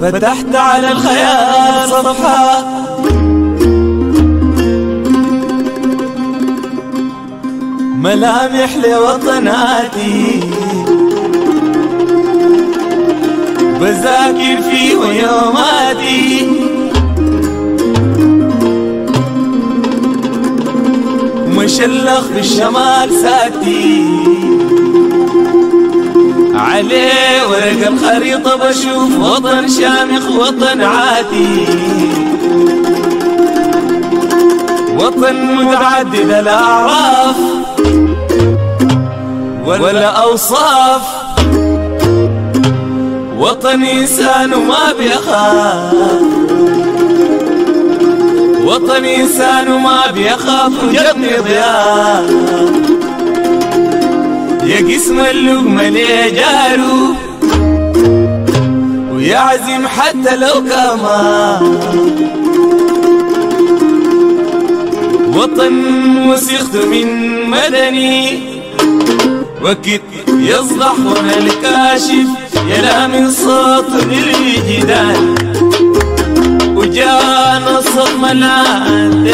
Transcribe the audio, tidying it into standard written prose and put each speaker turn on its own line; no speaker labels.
فتحت على الخيال صفحة ملامح لوطناتي بذاكر فيه يوماتي مشلخ بالشمال ساتي عليه ورق الخريطة بشوف وطن شامخ وطن عاتي وطن متعدد الأعراف ولا أوصاف وطن إنسان ما بيخاف وطن إنسان ما بيخاف وجبني ضياف يا قسم اللقمة ليه جارو ويعزم حتى لو كمان وطن وسخت من مدني وكت يصدح وانا الكاشف يلا من صوت الجدال وجانا الصدمة الآن